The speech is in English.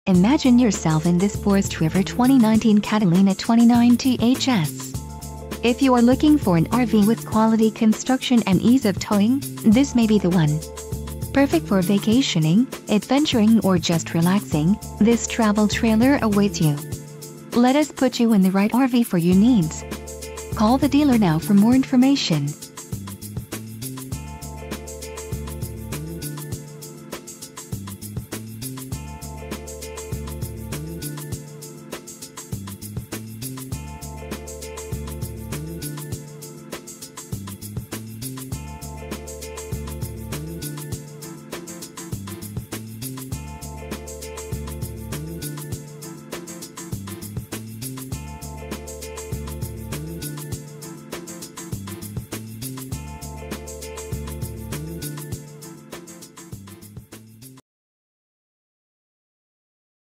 Imagine yourself in this Forest River 2019 Catalina 29Ths. If you are looking for an RV with quality construction and ease of towing, this may be the one. Perfect for vacationing, adventuring or just relaxing, this travel trailer awaits you. Let us put you in the right RV for your needs. Call the dealer now for more information.